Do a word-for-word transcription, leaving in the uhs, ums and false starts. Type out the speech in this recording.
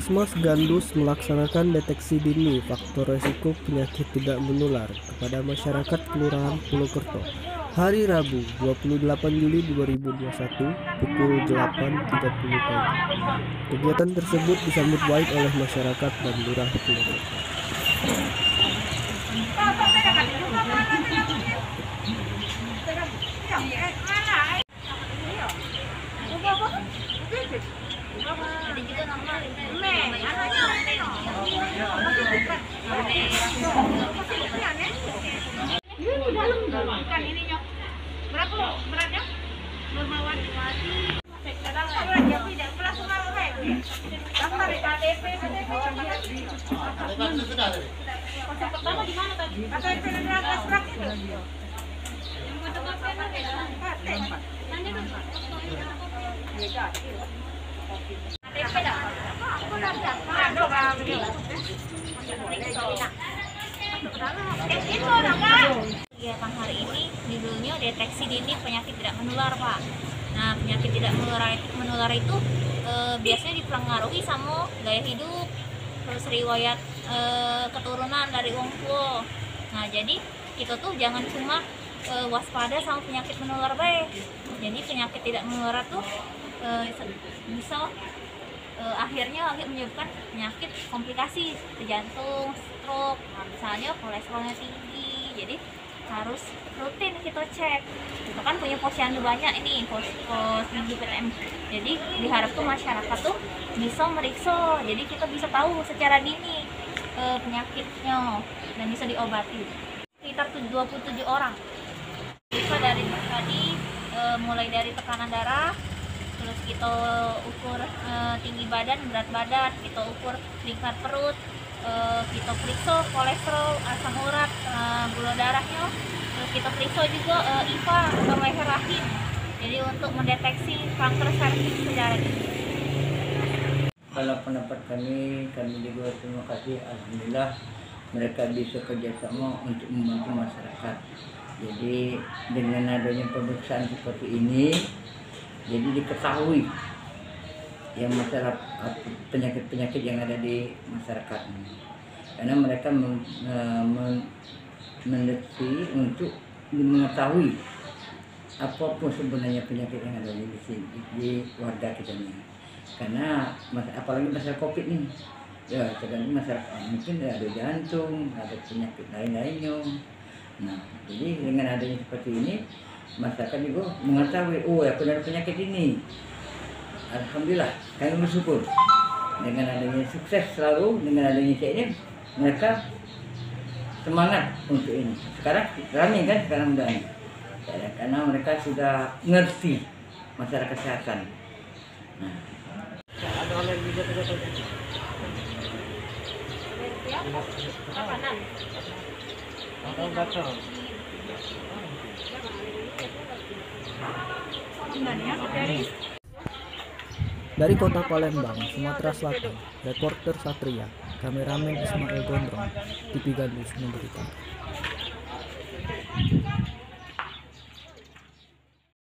Puskesmas Gandus melaksanakan deteksi dini faktor resiko penyakit tidak menular kepada masyarakat Kelurahan Polokerto hari Rabu dua puluh delapan Juli dua ribu dua puluh satu pukul delapan tiga puluh pagi. Kegiatan tersebut disambut baik oleh masyarakat dan Lurah Polokerto. Berapa lo beratnya? Nurmawati. Daftar di K T P. Konsep pertama di mana tadi? K T P dan atas rak itu. Yang fotokopian ada ya? Nanti dulu. K T P dah. Aku dah daftar. Ada Bang. Kegiatan hari ini judulnya deteksi dini penyakit tidak menular, Pak. Nah, penyakit tidak menular itu, menular itu e, biasanya dipengaruhi sama gaya hidup, terus riwayat e, keturunan dari wong tua. Nah, jadi kita tuh jangan cuma e, waspada sama penyakit menular baik. Jadi penyakit tidak menular tuh e, bisa e, akhirnya menyebabkan penyakit komplikasi seperti jantung, stroke, nah, misalnya kolesterolnya tinggi. Jadi harus rutin kita cek. Kita kan punya posyandu banyak ini, pos pos P T M. Jadi diharapkan masyarakat tuh bisa meriksa. Jadi kita bisa tahu secara dini e, penyakitnya dan bisa diobati. Sekitar dua puluh tujuh orang. Kita dari tadi e, mulai dari tekanan darah, terus kita ukur e, tinggi badan, berat badan, kita ukur lingkar perut, e, kita periksa kolesterol, asam urat, e, gula darahnya, terus kita periksa juga e, I V A atau leher rahim. Jadi untuk mendeteksi kanker serviks secara dini. Kalau pendapat kami, kami juga terima kasih, alhamdulillah mereka bisa kerjasama untuk membantu masyarakat. Jadi dengan adanya pemeriksaan seperti ini, jadi diketahui yang masalah penyakit-penyakit yang ada di masyarakat ini. Karena mereka men, men, mendeteksi untuk mengetahui apapun sebenarnya penyakit yang ada di sini di warga kita ini. Karena apalagi masalah COVID ini, ya tergantung masalah mungkin ada jantung, ada penyakit lain-lainnya. Nah, jadi dengan adanya seperti ini, masyarakat juga mengetahui, oh ya benar penyakit ini. Alhamdulillah, kami bersyukur dengan adanya sukses selalu, dengan adanya ini, mereka semangat untuk ini. Sekarang ramai kan sekarang udah ini, karena mereka sudah ngerti masalah kesehatan. Nah, ada online juga tuh. Dari kota Palembang, Sumatera Selatan, reporter Satria, kameramen Ismail Gondrong, T V Gandus memberitakan.